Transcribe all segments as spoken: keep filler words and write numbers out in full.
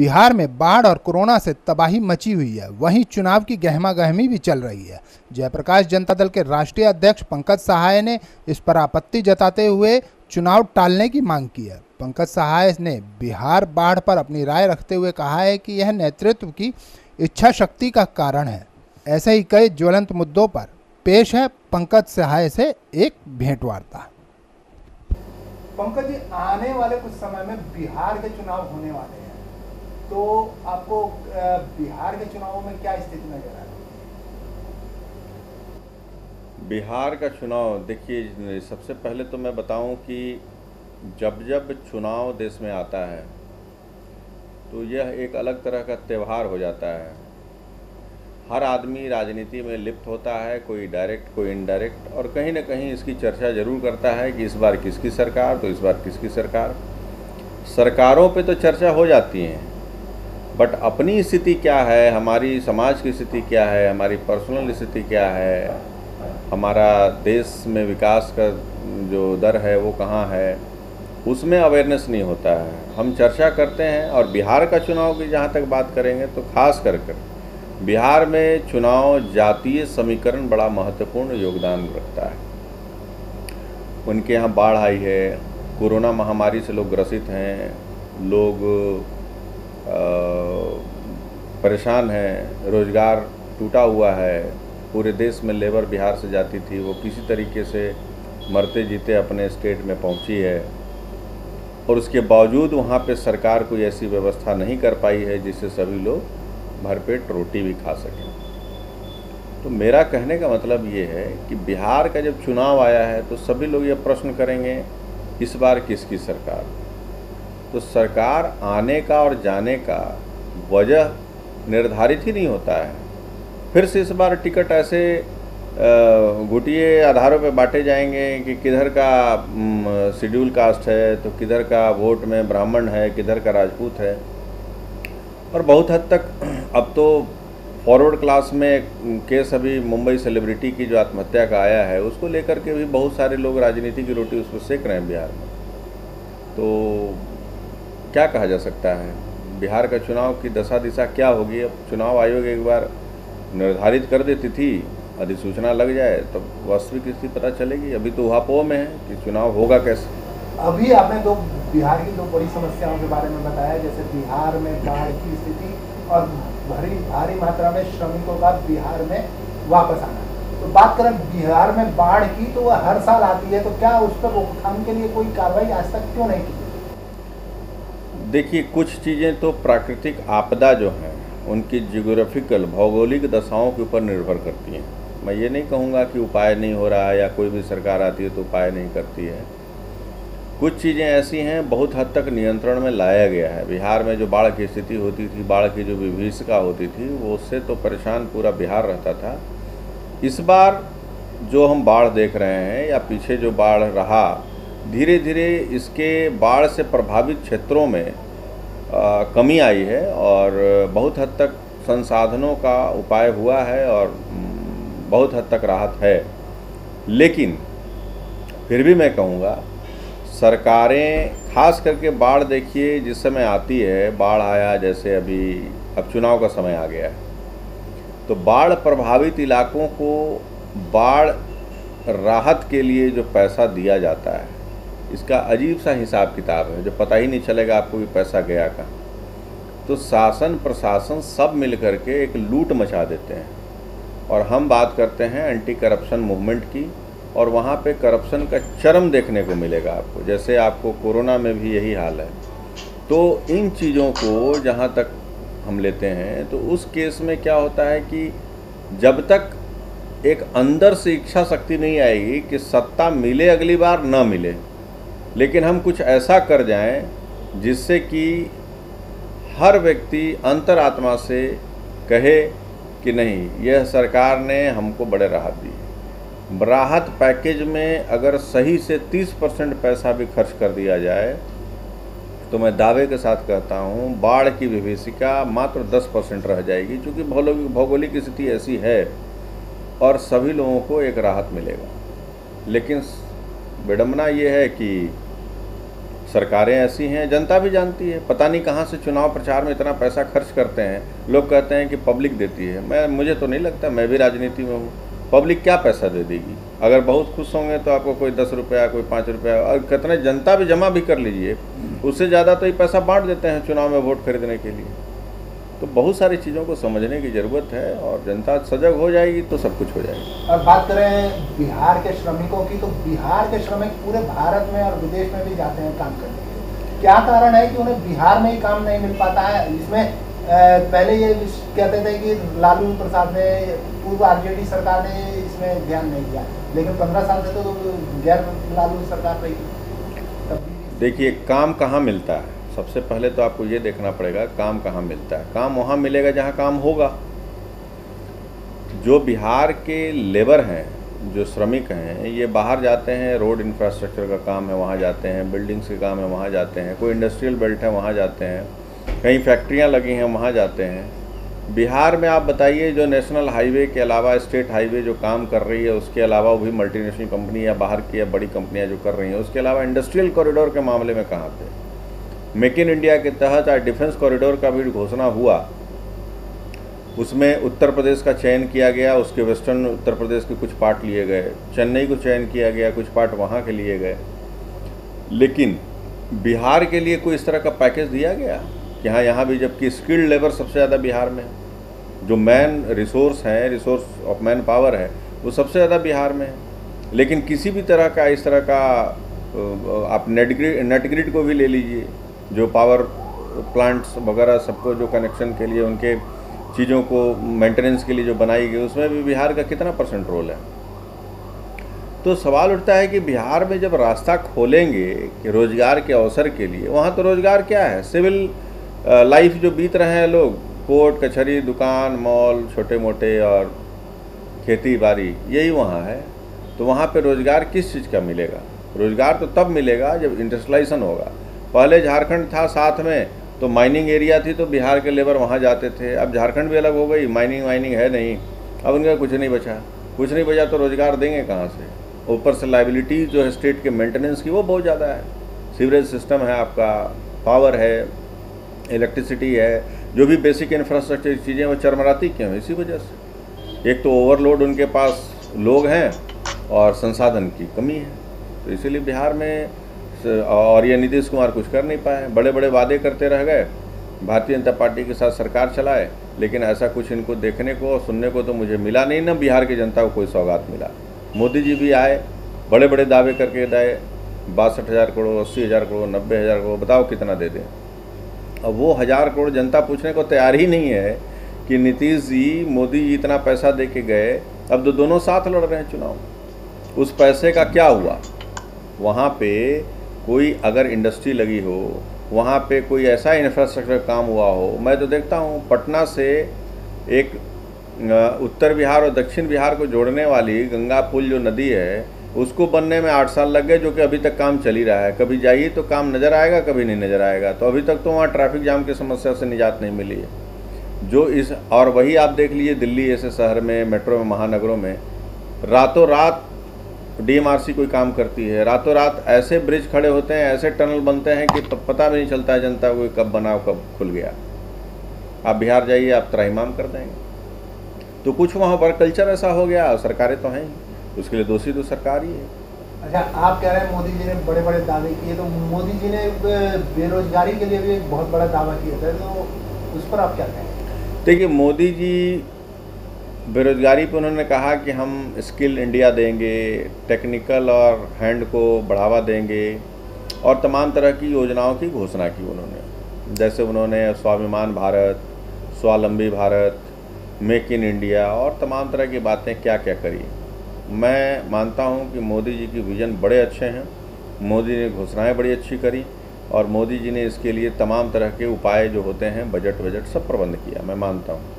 बिहार में बाढ़ और कोरोना से तबाही मची हुई है, वहीं चुनाव की गहमागहमी भी चल रही है। जयप्रकाश जनता दल के राष्ट्रीय अध्यक्ष पंकज सहाय ने इस पर आपत्ति जताते हुए चुनाव टालने की मांग की है। पंकज सहाय ने बिहार बाढ़ पर अपनी राय रखते हुए कहा है कि यह नेतृत्व की इच्छा शक्ति का कारण है। ऐसे ही कई ज्वलंत मुद्दों पर पेश है पंकज सहाय से एक भेंटवार्ता। पंकज जी, आने वाले कुछ समय में बिहार के चुनाव होने वाले हैं, तो आपको बिहार के चुनावों में क्या स्थिति नजर आ रही है? बिहार का चुनाव देखिए, सबसे पहले तो मैं बताऊं कि जब जब चुनाव देश में आता है तो यह एक अलग तरह का त्यौहार हो जाता है। हर आदमी राजनीति में लिप्त होता है, कोई डायरेक्ट कोई इनडायरेक्ट, और कहीं ना कहीं इसकी चर्चा ज़रूर करता है कि इस बार किसकी सरकार, तो इस बार किसकी सरकार। सरकारों पे तो चर्चा हो जाती है, बट अपनी स्थिति क्या है, हमारी समाज की स्थिति क्या है, हमारी पर्सनल स्थिति क्या है, हमारा देश में विकास का जो दर है वो कहाँ है, उसमें अवेयरनेस नहीं होता है। हम चर्चा करते हैं। और बिहार का चुनाव की जहाँ तक बात करेंगे तो खास कर कर बिहार में चुनाव जातीय समीकरण बड़ा महत्वपूर्ण योगदान रखता है। उनके यहाँ बाढ़ आई है, कोरोना महामारी से लोग ग्रसित हैं, लोग परेशान हैं, रोजगार टूटा हुआ है, पूरे देश में लेबर बिहार से जाती थी, वो किसी तरीके से मरते जीते अपने स्टेट में पहुंची है, और उसके बावजूद वहाँ पे सरकार कोई ऐसी व्यवस्था नहीं कर पाई है जिससे सभी लोग भरपेट रोटी भी खा सकें। तो मेरा कहने का मतलब ये है कि बिहार का जब चुनाव आया है तो सभी लोग ये प्रश्न करेंगे इस बार किसकी सरकार। तो सरकार आने का और जाने का वजह निर्धारित ही नहीं होता है। फिर से इस बार टिकट ऐसे गुटिये आधारों पे बांटे जाएंगे कि किधर का शेड्यूल कास्ट है, तो किधर का वोट में ब्राह्मण है, किधर का राजपूत है। और बहुत हद तक अब तो फॉरवर्ड क्लास में केस अभी मुंबई सेलिब्रिटी की जो आत्महत्या का आया है, उसको लेकर के भी बहुत सारे लोग राजनीति की रोटी उस पर सेक रहे हैं बिहार में। तो क्या कहा जा सकता है, बिहार का चुनाव की दशा दिशा क्या होगी। अब चुनाव आयोग एक बार निर्धारित कर देती थी, अधिसूचना लग जाए तो वास्तविक स्थिति पता चलेगी। अभी तो उहापोह में है कि चुनाव होगा कैसे। अभी आपने दो बिहार की दो बड़ी समस्याओं के बारे में बताया, जैसे बिहार में बाढ़ की स्थिति और भारी भारी मात्रा में श्रमिकों का बिहार में वापस आना। तो बात करें बिहार में बाढ़ की, तो वह हर साल आती है, तो क्या उस पर रोकथाम के लिए कोई कार्रवाई आज तक क्यों नहीं की? देखिए, कुछ चीज़ें तो प्राकृतिक आपदा जो हैं उनकी जियोग्राफिकल भौगोलिक दशाओं के ऊपर निर्भर करती हैं। मैं ये नहीं कहूँगा कि उपाय नहीं हो रहा है या कोई भी सरकार आती है तो उपाय नहीं करती है। कुछ चीज़ें ऐसी हैं बहुत हद तक नियंत्रण में लाया गया है। बिहार में जो बाढ़ की स्थिति होती थी, बाढ़ की जो विभीषिका होती थी, वो उससे तो परेशान पूरा बिहार रहता था। इस बार जो हम बाढ़ देख रहे हैं या पीछे जो बाढ़ रहा, धीरे धीरे इसके बाढ़ से प्रभावित क्षेत्रों में आ, कमी आई है और बहुत हद तक संसाधनों का उपाय हुआ है और बहुत हद तक राहत है। लेकिन फिर भी मैं कहूँगा, सरकारें खास करके बाढ़ देखिए जिस समय आती है, बाढ़ आया जैसे अभी अब चुनाव का समय आ गया है, तो बाढ़ प्रभावित इलाकों को बाढ़ राहत के लिए जो पैसा दिया जाता है, इसका अजीब सा हिसाब किताब है जो पता ही नहीं चलेगा आपको कि पैसा गया कहाँ। तो शासन प्रशासन सब मिल करके एक लूट मचा देते हैं। और हम बात करते हैं एंटी करप्शन मूवमेंट की, और वहाँ पे करप्शन का चरम देखने को मिलेगा आपको, जैसे आपको कोरोना में भी यही हाल है। तो इन चीज़ों को जहाँ तक हम लेते हैं तो उस केस में क्या होता है कि जब तक एक अंदर से इच्छा शक्ति नहीं आएगी कि सत्ता मिले अगली बार ना मिले, लेकिन हम कुछ ऐसा कर जाएं जिससे कि हर व्यक्ति अंतरात्मा से कहे कि नहीं, यह सरकार ने हमको बड़े राहत दी। राहत पैकेज में अगर सही से तीस परसेंट पैसा भी खर्च कर दिया जाए तो मैं दावे के साथ कहता हूँ बाढ़ की विभीषिका मात्र दस परसेंट रह जाएगी, क्योंकि भौगोलिक स्थिति ऐसी है और सभी लोगों को एक राहत मिलेगा। लेकिन विडंबना ये है कि सरकारें ऐसी हैं, जनता भी जानती है। पता नहीं कहाँ से चुनाव प्रचार में इतना पैसा खर्च करते हैं। लोग कहते हैं कि पब्लिक देती है। मैं मुझे तो नहीं लगता, मैं भी राजनीति में हूँ। पब्लिक क्या पैसा दे देगी? अगर बहुत खुश होंगे तो आपको कोई दस रुपया, कोई पाँच रुपया, और कितने जनता भी जमा भी कर लीजिए, उससे ज़्यादा तो ये पैसा बांट देते हैं चुनाव में वोट खरीदने के लिए। तो बहुत सारी चीज़ों को समझने की ज़रूरत है, और जनता सजग हो जाएगी तो सब कुछ हो जाएगा। और बात करें बिहार के श्रमिकों की, तो बिहार के श्रमिक पूरे भारत में और विदेश में भी जाते हैं काम करने के लिए। क्या कारण है कि उन्हें बिहार में ही काम नहीं मिल पाता है? इसमें पहले ये कहते थे कि लालू प्रसाद ने, पूर्व आरजेडी सरकार ने इसमें ध्यान नहीं दिया, लेकिन पंद्रह साल से तो गैर लालू सरकार रही। देखिए, काम कहाँ मिलता है? सबसे पहले तो आपको ये देखना पड़ेगा काम कहाँ मिलता है। काम वहाँ मिलेगा जहाँ काम होगा। जो बिहार के लेबर हैं, जो श्रमिक हैं, ये बाहर जाते हैं, रोड इंफ्रास्ट्रक्चर का काम है वहाँ जाते हैं, बिल्डिंग्स के काम है वहाँ जाते हैं, कोई इंडस्ट्रियल बेल्ट है वहाँ जाते हैं, कहीं फैक्ट्रियाँ लगी हैं वहाँ जाते हैं। बिहार में आप बताइए, जो नेशनल हाईवे के अलावा स्टेट हाईवे जो काम कर रही है, उसके अलावा वो भी मल्टीनेशनल कंपनी या बाहर की या बड़ी कंपनियाँ जो कर रही हैं, उसके अलावा इंडस्ट्रियल कॉरिडोर के मामले में कहाँ पे? मेक इन इंडिया के तहत आज डिफेंस कॉरिडोर का भी घोषणा हुआ, उसमें उत्तर प्रदेश का चयन किया गया, उसके वेस्टर्न उत्तर प्रदेश के कुछ पार्ट लिए गए, चेन्नई को चयन किया गया, कुछ पार्ट वहाँ के लिए गए। लेकिन बिहार के लिए कोई इस तरह का पैकेज दिया गया कि हाँ यहाँ भी, जबकि स्किल्ड लेबर सबसे ज़्यादा बिहार में है, जो मैन रिसोर्स है, रिसोर्स ऑफ मैन पावर है, वो सबसे ज़्यादा बिहार में है। लेकिन किसी भी तरह का इस तरह का, आप नेट ग्रिड नेट ग्रिड को भी ले लीजिए, जो पावर प्लांट्स वगैरह सबको जो कनेक्शन के लिए, उनके चीज़ों को मेंटेनेंस के लिए जो बनाई गई, उसमें भी बिहार का कितना परसेंट रोल है? तो सवाल उठता है कि बिहार में जब रास्ता खोलेंगे कि रोज़गार के अवसर के लिए, वहाँ तो रोज़गार क्या है? सिविल लाइफ जो बीत रहे हैं लोग, कोर्ट कचहरी, दुकान, मॉल, छोटे मोटे और खेती बाड़ी, यही वहाँ है। तो वहाँ पे रोज़गार किस चीज़ का मिलेगा? रोज़गार तो तब मिलेगा जब इंडस्ट्रियलाइजेशन होगा। पहले झारखंड था साथ में, तो माइनिंग एरिया थी, तो बिहार के लेबर वहाँ जाते थे। अब झारखंड भी अलग हो गई, माइनिंग वाइनिंग है नहीं, अब उनका कुछ नहीं बचा। कुछ नहीं बचा तो रोज़गार देंगे कहाँ से? ऊपर से लाइबिलिटीज़ जो है स्टेट के मेंटेनेंस की, वो बहुत ज़्यादा है। सीवरेज सिस्टम है आपका, पावर है, इलेक्ट्रिसिटी है, जो भी बेसिक इंफ्रास्ट्रक्चर चीज़ें, वो चरमराती क्यों है? इसी वजह से। एक तो ओवरलोड उनके पास लोग हैं और संसाधन की कमी है। तो इसीलिए बिहार में, और ये नीतीश कुमार कुछ कर नहीं पाए, बड़े बड़े वादे करते रह गए, भारतीय जनता पार्टी के साथ सरकार चलाए, लेकिन ऐसा कुछ इनको देखने को और सुनने को तो मुझे मिला नहीं। ना बिहार की जनता को कोई सौगात मिला। मोदी जी भी आए, बड़े बड़े दावे करके गए, बासठ हज़ार करोड़, अस्सी हज़ार करोड़, नब्बे हज़ार करोड़, बताओ कितना दे दें? अब वो हज़ार करोड़ जनता पूछने को तैयार ही नहीं है कि नीतीश जी, मोदी जी इतना पैसा दे के गए, अब तो दोनों साथ लड़ रहे हैं चुनाव। उस पैसे का क्या हुआ? वहाँ पे कोई अगर इंडस्ट्री लगी हो, वहाँ पे कोई ऐसा इंफ्रास्ट्रक्चर काम हुआ हो। मैं तो देखता हूँ पटना से एक उत्तर बिहार और दक्षिण बिहार को जोड़ने वाली गंगा पुल जो नदी है, उसको बनने में आठ साल लग गए, जो कि अभी तक काम चल ही रहा है। कभी जाइए तो काम नज़र आएगा, कभी नहीं नज़र आएगा। तो अभी तक तो वहाँ ट्रैफिक जाम की समस्या से निजात नहीं मिली है। जो इस और वही आप देख लीजिए, दिल्ली ऐसे शहर में, मेट्रो में, महानगरों में रातों रात डीएमआरसी कोई काम करती है, रातों रात ऐसे ब्रिज खड़े होते हैं, ऐसे टनल बनते हैं कि पता भी नहीं चलता है जनता को कब बना कब खुल गया। आप बिहार जाइए, आप त्राहिमाम कर देंगे। तो कुछ वहाँ पर कल्चर ऐसा हो गया, सरकारें तो हैं ही, उसके लिए दोषी तो सरकार ही है। अच्छा, आप कह रहे हैं मोदी जी ने बड़े बड़े दावे किए, तो मोदी जी ने बेरोजगारी के लिए भी एक बहुत बड़ा दावा किया था, तो उस पर आप क्या कहेंगे? देखिए, मोदी जी बेरोजगारी पर उन्होंने कहा कि हम स्किल इंडिया देंगे, टेक्निकल और हैंड को बढ़ावा देंगे, और तमाम तरह की योजनाओं की घोषणा की उन्होंने। जैसे उन्होंने स्वाभिमान भारत, स्वावलंबी भारत, मेक इन इंडिया और तमाम तरह की बातें क्या क्या करी। मैं मानता हूं कि मोदी जी की विज़न बड़े अच्छे हैं, मोदी ने घोषणाएं बड़ी अच्छी करी, और मोदी जी ने इसके लिए तमाम तरह के उपाय जो होते हैं, बजट बजट सब प्रबंध किया, मैं मानता हूं।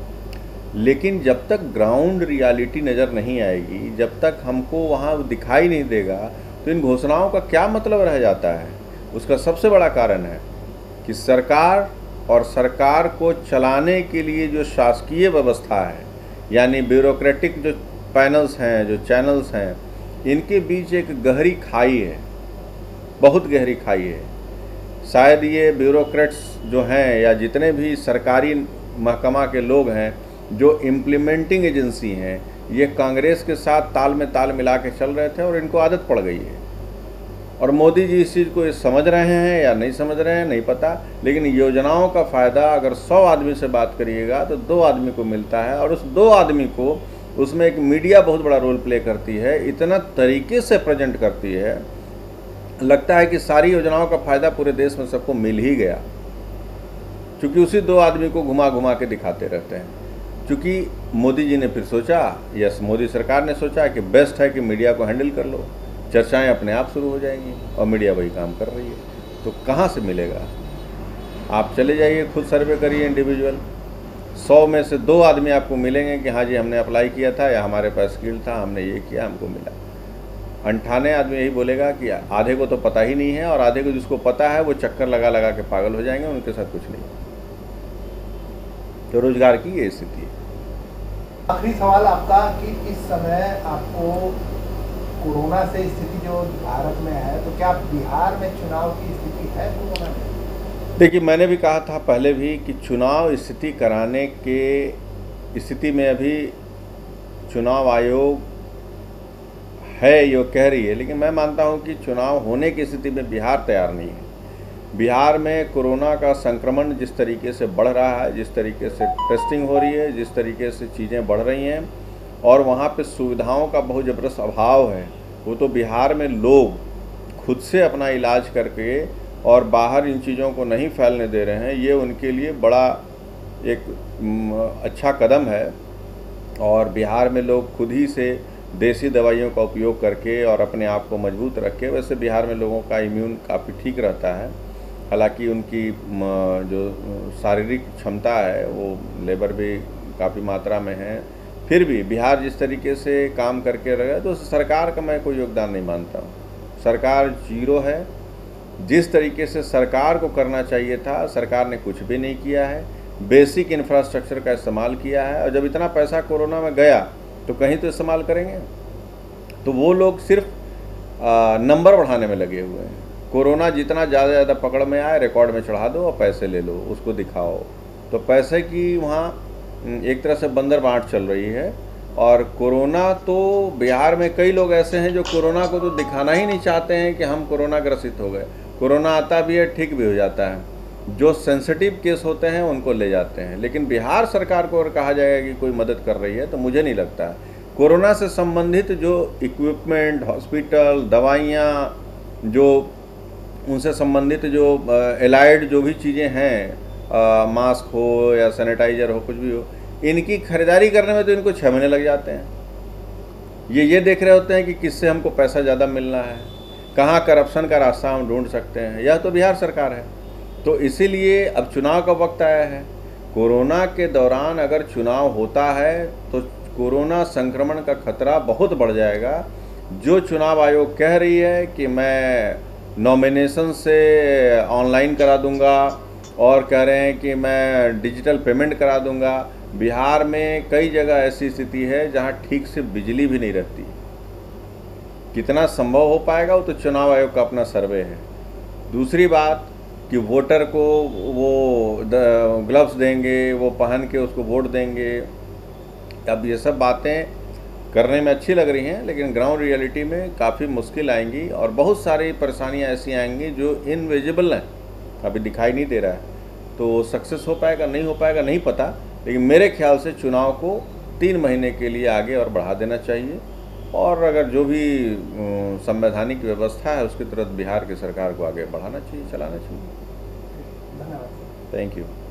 लेकिन जब तक ग्राउंड रियलिटी नज़र नहीं आएगी, जब तक हमको वहाँ दिखाई नहीं देगा, तो इन घोषणाओं का क्या मतलब रह जाता है? उसका सबसे बड़ा कारण है कि सरकार और सरकार को चलाने के लिए जो शासकीय व्यवस्था है, यानी ब्यूरोक्रेटिक जो पैनल्स हैं, जो चैनल्स हैं, इनके बीच एक गहरी खाई है। बहुत गहरी खाई है। शायद ये ब्यूरोक्रेट्स जो हैं या जितने भी सरकारी महकमा के लोग हैं जो इम्प्लीमेंटिंग एजेंसी हैं, ये कांग्रेस के साथ ताल में ताल मिला के चल रहे थे और इनको आदत पड़ गई है। और मोदी जी इस चीज़ को समझ रहे हैं या नहीं समझ रहे हैं नहीं पता, लेकिन योजनाओं का फ़ायदा अगर सौ आदमी से बात करिएगा तो दो आदमी को मिलता है, और उस दो आदमी को उसमें एक मीडिया बहुत बड़ा रोल प्ले करती है, इतना तरीके से प्रेजेंट करती है, लगता है कि सारी योजनाओं का फ़ायदा पूरे देश में सबको मिल ही गया, क्योंकि उसी दो आदमी को घुमा घुमा के दिखाते रहते हैं। क्योंकि मोदी जी ने फिर सोचा, यस मोदी सरकार ने सोचा कि बेस्ट है कि मीडिया को हैंडल कर लो, चर्चाएं अपने आप शुरू हो जाएंगी, और मीडिया वही काम कर रही है। तो कहाँ से मिलेगा? आप चले जाइए, खुद सर्वे करिए इंडिविजुअल, सौ में से दो आदमी आपको मिलेंगे कि हाँ जी हमने अप्लाई किया था या हमारे पास स्किल था, हमने ये किया, हमको मिला। अंठानवे आदमी यही बोलेगा कि आधे को तो पता ही नहीं है, और आधे को जिसको पता है वो चक्कर लगा लगा के पागल हो जाएंगे, उनके साथ कुछ नहीं। तो रोजगार की ये स्थिति है। आखिरी सवाल आपका कि इस समय आपको कोरोना से स्थिति जो भारत में है, तो क्या बिहार में चुनाव की स्थिति है कोरोना में? देखिए, मैंने भी कहा था पहले भी कि चुनाव स्थिति कराने के स्थिति में अभी चुनाव आयोग है ये कह रही है, लेकिन मैं मानता हूं कि चुनाव होने की स्थिति में बिहार तैयार नहीं है। बिहार में कोरोना का संक्रमण जिस तरीके से बढ़ रहा है, जिस तरीके से टेस्टिंग हो रही है, जिस तरीके से चीज़ें बढ़ रही हैं, और वहाँ पे सुविधाओं का बहुत ज़बरदस्त अभाव है, वो तो बिहार में लोग खुद से अपना इलाज करके और बाहर इन चीज़ों को नहीं फैलने दे रहे हैं, ये उनके लिए बड़ा एक अच्छा कदम है। और बिहार में लोग खुद ही से देसी दवाइयों का उपयोग करके और अपने आप को मजबूत रख के, वैसे बिहार में लोगों का इम्यून काफ़ी ठीक रहता है, हालांकि उनकी जो शारीरिक क्षमता है वो लेबर भी काफ़ी मात्रा में है, फिर भी बिहार जिस तरीके से काम करके रहे, तो सरकार का मैं कोई योगदान नहीं मानता हूँ। सरकार जीरो है। जिस तरीके से सरकार को करना चाहिए था, सरकार ने कुछ भी नहीं किया है। बेसिक इंफ्रास्ट्रक्चर का इस्तेमाल किया है, और जब इतना पैसा कोरोना में गया तो कहीं तो इस्तेमाल करेंगे। तो वो लोग सिर्फ आ, नंबर बढ़ाने में लगे हुए हैं। कोरोना जितना ज़्यादा ज़्यादा पकड़ में आए, रिकॉर्ड में चढ़ा दो और पैसे ले लो, उसको दिखाओ। तो पैसे की वहाँ एक तरह से बंदर बांट चल रही है। और कोरोना तो बिहार में कई लोग ऐसे हैं जो कोरोना को तो दिखाना ही नहीं चाहते हैं कि हम कोरोना ग्रसित हो गए। कोरोना आता भी है, ठीक भी हो जाता है। जो सेंसिटिव केस होते हैं उनको ले जाते हैं। लेकिन बिहार सरकार को अगर कहा जाएगा कि कोई मदद कर रही है, तो मुझे नहीं लगता है। कोरोना से संबंधित जो इक्विपमेंट, हॉस्पिटल, दवाइयाँ, जो उनसे संबंधित जो एलाइड जो भी चीज़ें हैं, मास्क हो या सैनिटाइज़र हो, कुछ भी हो, इनकी खरीदारी करने में तो इनको छः महीने लग जाते हैं। ये ये देख रहे होते हैं कि किससे हमको पैसा ज़्यादा मिलना है, कहाँ करप्शन का रास्ता हम ढूंढ सकते हैं। यह तो बिहार सरकार है। तो इसीलिए अब चुनाव का वक्त आया है। कोरोना के दौरान अगर चुनाव होता है तो कोरोना संक्रमण का खतरा बहुत बढ़ जाएगा। जो चुनाव आयोग कह रही है कि मैं नॉमिनेशन से ऑनलाइन करा दूंगा, और कह रहे हैं कि मैं डिजिटल पेमेंट करा दूंगा, बिहार में कई जगह ऐसी स्थिति है जहां ठीक से बिजली भी नहीं रहती। कितना संभव हो पाएगा वो तो चुनाव आयोग का अपना सर्वे है। दूसरी बात कि वोटर को वो ग्लव्स देंगे, वो पहन के उसको वोट देंगे। अब ये सब बातें करने में अच्छी लग रही हैं, लेकिन ग्राउंड रियलिटी में काफ़ी मुश्किल आएंगी, और बहुत सारी परेशानियां ऐसी आएंगी जो इनविजिबल हैं, अभी दिखाई नहीं दे रहा है। तो सक्सेस हो पाएगा नहीं हो पाएगा नहीं पता, लेकिन मेरे ख्याल से चुनाव को तीन महीने के लिए आगे और बढ़ा देना चाहिए। और अगर जो भी संवैधानिक व्यवस्था है उसके तरफ बिहार की सरकार को आगे बढ़ाना चाहिए, चलाना चाहिए। धन्यवाद। Thank you.